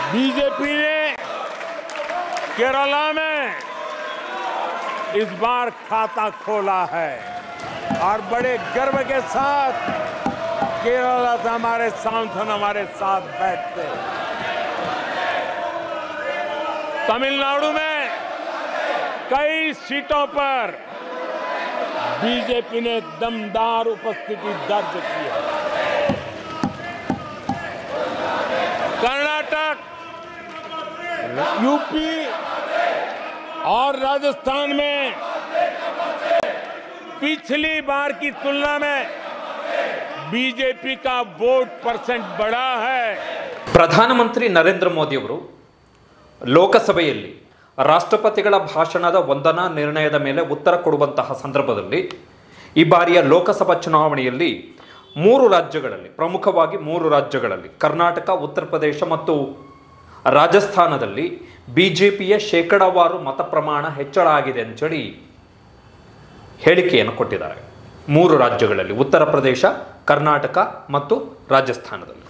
BJP ने केरला में इस बार खाता खोला है और बड़े गर्व के साथ केरला से हमारे सांसद हमारे साथ बैठते। तमिलनाडु में कई सीटों पर बीजेपी ने दमदार उपस्थिति दर्ज की है। कर्नाटक, यूपी और राजस्थान में पिछली बार की तुलना में बीजेपी का वोट परसेंट बढ़ा है। ಪ್ರಧಾನಮಂತ್ರಿ ನರೇಂದ್ರ ಮೋದಿ ಅವರು ಲೋಕಸಭೆಯಲ್ಲಿ ರಾಷ್ಟ್ರಪತಿಗಳ ಭಾಷಣದ ವಂದನಾ ನಿರ್ಣಯದ ಮೇಲೆ ಉತ್ತರ ಕೊಡುವಂತಹ ಸಂದರ್ಭದಲ್ಲಿ ಈ ಬಾರಿಯ ಲೋಕಸಭಾ ಚುನಾವಣೆಯಲ್ಲಿ ಪ್ರಮುಖವಾಗಿ ಮೂರು ರಾಜ್ಯಗಳಲ್ಲಿ ಕರ್ನಾಟಕ, ಉತ್ತರ ಪ್ರದೇಶ ಮತ್ತು ರಾಜಸ್ಥಾನದಲ್ಲಿ ಬಿಜೆಪಿಯ ಶೇಕಡಾವಾರು ಮತ ಪ್ರಮಾಣ ಹೆಚ್ಚಳ ಆಗಿದೆ ಅಂತೇಳಿ ಹೇಳಿಕೆಯನ್ನು ಕೊಟ್ಟಿದ್ದಾರೆ. ಮೂರು ರಾಜ್ಯಗಳಲ್ಲಿ ಉತ್ತರ ಪ್ರದೇಶ, ಕರ್ನಾಟಕ ಮತ್ತು ರಾಜಸ್ಥಾನದಲ್ಲಿ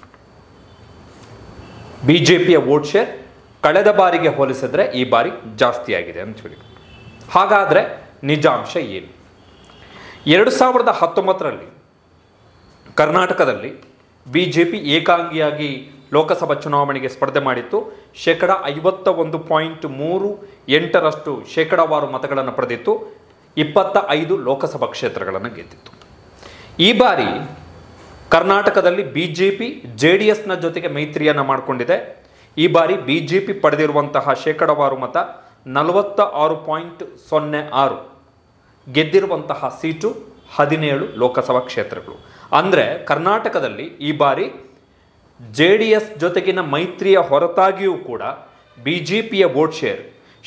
ಬಿಜೆಪಿಯ ವೋಟ್ ಶೇರ್ ಕಳೆದ ಬಾರಿಗೆ ಹೋಲಿಸಿದ್ರೆ ಈ ಬಾರಿ ಜಾಸ್ತಿ ಆಗಿದೆ ಅಂತ ಹೇಳಿ. ಹಾಗಾದರೆ ನಿಜಾಂಶ ಏನು? 2019ರಲ್ಲಿ ಕರ್ನಾಟಕದಲ್ಲಿ ಬಿಜೆಪಿ ಏಕಾಂಗಿಯಾಗಿ ಲೋಕಸಭಾ ಚುನಾವಣೆಗೆ ಸ್ಪರ್ಧೆ ಮಾಡಿತ್ತು. 51.38% ಶೇಕಡಾವಾರು ಮತಗಳನ್ನು ಪಡೆದಿತ್ತು. 25 ಲೋಕಸಭಾ ಕ್ಷೇತ್ರಗಳನ್ನು ಗೆದ್ದಿತ್ತು. ಈ ಬಾರಿ ಕರ್ನಾಟಕದಲ್ಲಿ ಬಿಜೆಪಿ JDSನ ಜೊತೆಗೆ ಮೈತ್ರಿಯನ್ನು ಮಾಡಿಕೊಂಡಿದೆ. ಈ ಬಾರಿ ಬಿಜೆಪಿ ಪಡೆದಿರುವಂತಹ ಶೇಕಡಾವಾರು ಮತ 46.06, ಗೆದ್ದಿರುವಂತಹ ಸೀಟು 17 ಲೋಕಸಭಾ ಕ್ಷೇತ್ರಗಳು. ಅಂದರೆ ಕರ್ನಾಟಕದಲ್ಲಿ ಈ ಬಾರಿ JDS ಜೊತೆಗಿನ ಮೈತ್ರಿಯ ಹೊರತಾಗಿಯೂ ಕೂಡ ಬಿಜೆಪಿಯ ವೋಟ್ ಶೇರ್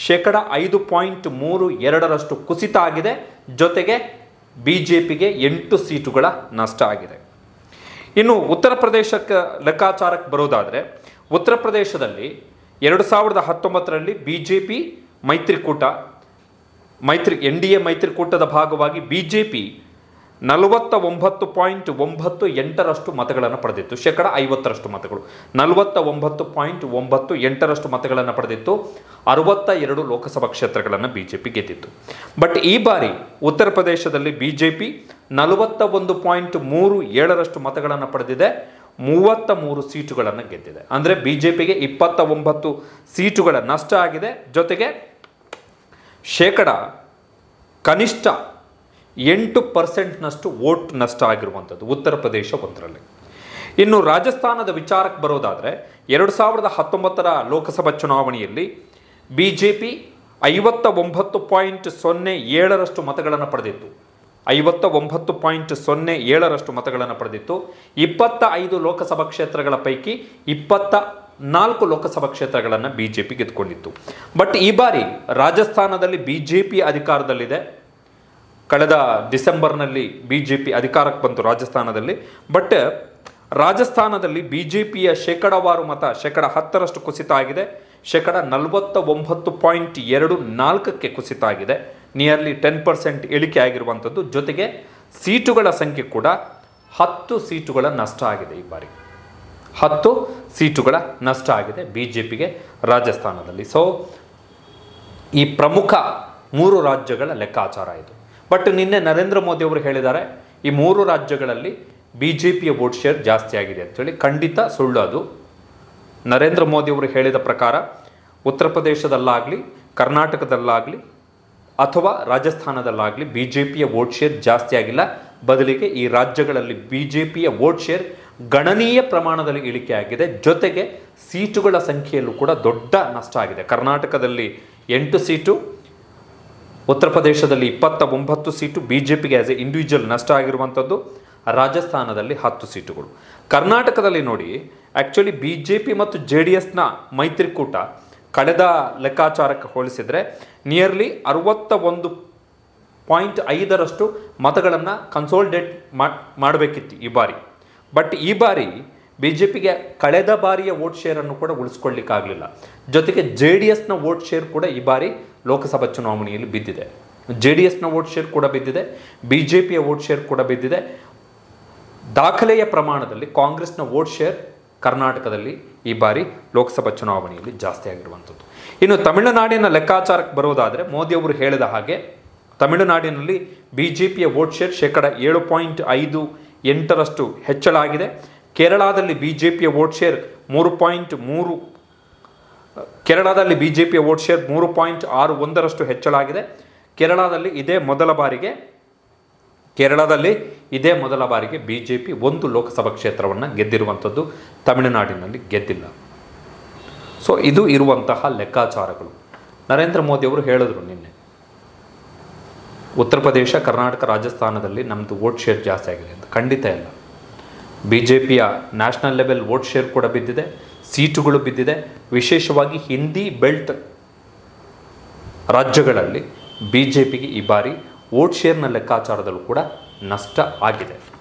5.32% ಕುಸಿತ ಆಗಿದೆ. ಜೊತೆಗೆ ಬಿಜೆಪಿಗೆ 8 ಸೀಟುಗಳ ನಷ್ಟ ಆಗಿದೆ. ಇನ್ನು ಉತ್ತರ ಪ್ರದೇಶಕ್ಕೆ ಲೆಕ್ಕಾಚಾರಕ್ಕೆ ಬರೋದಾದರೆ, ಉತ್ತರ ಪ್ರದೇಶದಲ್ಲಿ 2019ರಲ್ಲಿ ಬಿಜೆಪಿ NDA ಮೈತ್ರಿಕೂಟದ ಭಾಗವಾಗಿ ಬಿಜೆಪಿ 49.98% ಮತಗಳನ್ನು ಪಡೆದಿತ್ತು. 50% ಮತಗಳು 49.98% ಮತಗಳನ್ನು ಪಡೆದಿತ್ತು. 62 ಲೋಕಸಭಾ ಕ್ಷೇತ್ರಗಳನ್ನು ಬಿಜೆಪಿ ಗೆದ್ದಿತ್ತು. ಬಟ್ ಈ ಬಾರಿ ಉತ್ತರ ಪ್ರದೇಶದಲ್ಲಿ ಬಿಜೆಪಿ 41.37% ಮತಗಳನ್ನು ಪಡೆದಿದೆ. 33 ಸೀಟುಗಳನ್ನು ಗೆದ್ದಿದೆ. ಅಂದರೆ ಬಿಜೆಪಿಗೆ 29 ಸೀಟುಗಳ ನಷ್ಟ ಆಗಿದೆ. ಜೊತೆಗೆ ಕನಿಷ್ಠ 8%ನಷ್ಟು ವೋಟ್ ನಷ್ಟ ಆಗಿರುವಂಥದ್ದು ಉತ್ತರ ಪ್ರದೇಶ ಒಂದರಲ್ಲಿ. ಇನ್ನು ರಾಜಸ್ಥಾನದ ವಿಚಾರಕ್ಕೆ ಬರೋದಾದರೆ, 2019ರ ಲೋಕಸಭಾ ಚುನಾವಣೆಯಲ್ಲಿ ಬಿಜೆಪಿ 59.07% ಮತಗಳನ್ನು ಪಡೆದಿತ್ತು. 59.07% ಮತಗಳನ್ನು ಪಡೆದಿತ್ತು. 25 ಲೋಕಸಭಾ ಕ್ಷೇತ್ರಗಳ ಪೈಕಿ 24 ಲೋಕಸಭಾ ಕ್ಷೇತ್ರಗಳನ್ನು ಬಿಜೆಪಿ ಗೆದ್ದುಕೊಂಡಿತ್ತು. ಬಟ್ ಈ ಬಾರಿ ರಾಜಸ್ಥಾನದಲ್ಲಿ ಬಿಜೆಪಿ ಅಧಿಕಾರದಲ್ಲಿದೆ. ಕಳೆದ ಡಿಸೆಂಬರ್ನಲ್ಲಿ ಬಿಜೆಪಿ ಅಧಿಕಾರಕ್ಕೆ ಬಂತು ರಾಜಸ್ಥಾನದಲ್ಲಿ. ಬಟ್ ರಾಜಸ್ಥಾನದಲ್ಲಿ ಬಿಜೆಪಿಯ ಶೇಕಡಾವಾರು ಮತ 10% ಕುಸಿತ ಆಗಿದೆ. 49.24% ಕುಸಿತ ಆಗಿದೆ. ನಿಯರ್ಲಿ 10% ಇಳಿಕೆ ಆಗಿರುವಂಥದ್ದು. ಜೊತೆಗೆ ಸೀಟುಗಳ ಸಂಖ್ಯೆ ಕೂಡ 10 ಸೀಟುಗಳ ನಷ್ಟ ಆಗಿದೆ. ಈ ಬಾರಿ 10 ಸೀಟುಗಳ ನಷ್ಟ ಆಗಿದೆ ಬಿಜೆಪಿಗೆ ರಾಜಸ್ಥಾನದಲ್ಲಿ. ಸೊ ಈ ಪ್ರಮುಖ 3 ರಾಜ್ಯಗಳ ಲೆಕ್ಕಾಚಾರ ಇದು. ಬಟ್ ನಿನ್ನೆ ನರೇಂದ್ರ ಮೋದಿ ಅವರು ಹೇಳಿದ್ದಾರೆ, ಈ 3 ರಾಜ್ಯಗಳಲ್ಲಿ ಬಿಜೆಪಿಯ ವೋಟ್ ಶೇರ್ ಜಾಸ್ತಿ ಆಗಿದೆ ಅಂತೇಳಿ. ಖಂಡಿತ ಸುಳ್ಳು ಅದು. ನರೇಂದ್ರ ಮೋದಿ ಅವರು ಹೇಳಿದ ಪ್ರಕಾರ ಉತ್ತರ ಪ್ರದೇಶದಲ್ಲಾಗಲಿ, ಕರ್ನಾಟಕದಲ್ಲಾಗಲಿ ಅಥವಾ ರಾಜಸ್ಥಾನದಲ್ಲಾಗಲಿ ಬಿಜೆಪಿಯ ವೋಟ್ ಶೇರ್ ಜಾಸ್ತಿ ಆಗಿಲ್ಲ. ಬದಲಿಗೆ ಈ ರಾಜ್ಯಗಳಲ್ಲಿ ಬಿಜೆಪಿಯ ವೋಟ್ ಶೇರ್ ಗಣನೀಯ ಪ್ರಮಾಣದಲ್ಲಿ ಇಳಿಕೆ ಆಗಿದೆ. ಜೊತೆಗೆ ಸೀಟುಗಳ ಸಂಖ್ಯೆಯಲ್ಲೂ ಕೂಡ ದೊಡ್ಡ ನಷ್ಟ ಆಗಿದೆ. ಕರ್ನಾಟಕದಲ್ಲಿ 8 ಸೀಟು, ಉತ್ತರ ಪ್ರದೇಶದಲ್ಲಿ 29 ಸೀಟು ಬಿಜೆಪಿಗೆ ಆಸ್ ಎ ಇಂಡಿವಿಜುವಲ್ ನಷ್ಟ ಆಗಿರುವಂಥದ್ದು. ರಾಜಸ್ಥಾನದಲ್ಲಿ 10 ಸೀಟುಗಳು. ಕರ್ನಾಟಕದಲ್ಲಿ ನೋಡಿ, ಆ್ಯಕ್ಚುಲಿ ಬಿಜೆಪಿ ಮತ್ತು JDSನ ಮೈತ್ರಿಕೂಟ ಕಳೆದ ಲೆಕ್ಕಾಚಾರಕ್ಕೆ ಹೋಲಿಸಿದರೆ ನಿಯರ್ಲಿ 61.5% ಮತಗಳನ್ನು ಕನ್ಸೋಲ್ಡೇಟ್ ಮಾಡಬೇಕಿತ್ತು ಈ ಬಾರಿ. ಬಟ್ ಈ ಬಾರಿ ಬಿಜೆಪಿಗೆ ಕಳೆದ ಬಾರಿಯ ವೋಟ್ ಶೇರನ್ನು ಕೂಡ ಉಳಿಸ್ಕೊಳ್ಳಿಕ್ಕಾಗಲಿಲ್ಲ. ಜೊತೆಗೆ JDSನ ವೋಟ್ ಶೇರ್ ಕೂಡ ಈ ಬಾರಿ ಲೋಕಸಭಾ ಚುನಾವಣೆಯಲ್ಲಿ ಬಿದ್ದಿದೆ. JDSನ ವೋಟ್ ಶೇರ್ ಕೂಡ ಬಿದ್ದಿದೆ, ಬಿಜೆಪಿಯ ವೋಟ್ ಶೇರ್ ಕೂಡ ಬಿದ್ದಿದೆ. ದಾಖಲೆಯ ಪ್ರಮಾಣದಲ್ಲಿ ಕಾಂಗ್ರೆಸ್ನ ವೋಟ್ ಶೇರ್ ಕರ್ನಾಟಕದಲ್ಲಿ ಈ ಬಾರಿ ಲೋಕಸಭಾ ಚುನಾವಣೆಯಲ್ಲಿ ಜಾಸ್ತಿ ಆಗಿರುವಂಥದ್ದು. ಇನ್ನು ತಮಿಳುನಾಡಿನ ಲೆಕ್ಕಾಚಾರಕ್ಕೆ ಬರೋದಾದರೆ ಮೋದಿಯವರು ಹೇಳಿದ ಹಾಗೆ ತಮಿಳುನಾಡಿನಲ್ಲಿ BJPಯ ವೋಟ್ ಶೇರ್ 7.58% ಹೆಚ್ಚಳ ಆಗಿದೆ. ಕೇರಳದಲ್ಲಿ BJPಯ ವೋಟ್ ಶೇರ್ 3.61% ಹೆಚ್ಚಳ ಆಗಿದೆ. ಕೇರಳದಲ್ಲಿ ಇದೇ ಮೊದಲ ಬಾರಿಗೆ BJP ಒಂದು ಲೋಕಸಭಾ ಕ್ಷೇತ್ರವನ್ನು ಗೆದ್ದಿರುವಂಥದ್ದು, ತಮಿಳುನಾಡಿನಲ್ಲಿ ಗೆದ್ದಿಲ್ಲ. ಸೊ ಇದು ಇರುವಂತಹ ಲೆಕ್ಕಾಚಾರಗಳು. ನರೇಂದ್ರ ಮೋದಿ ಅವರು ಹೇಳಿದ್ರು ನಿನ್ನೆ, ಉತ್ತರ ಪ್ರದೇಶ, ಕರ್ನಾಟಕ, ರಾಜಸ್ಥಾನದಲ್ಲಿ ನಮ್ಮದು ವೋಟ್ ಶೇರ್ ಜಾಸ್ತಿ ಆಗಿದೆ ಅಂತ. ಖಂಡಿತ ಇಲ್ಲ. BJPಯ ನ್ಯಾಷನಲ್ ಲೆವೆಲ್ ವೋಟ್ ಶೇರ್ ಕೂಡ ಬಿದ್ದಿದೆ, ಸೀಟುಗಳು ಬಿದ್ದಿದೆ. ವಿಶೇಷವಾಗಿ ಹಿಂದಿ ಬೆಲ್ಟ್ ರಾಜ್ಯಗಳಲ್ಲಿ BJPಗೆ ಈ ಬಾರಿ ವೋಟ್ ಶೇರ್ನ ಲೆಕ್ಕಾಚಾರದಲ್ಲೂ ಕೂಡ ನಷ್ಟ ಆಗಿದೆ.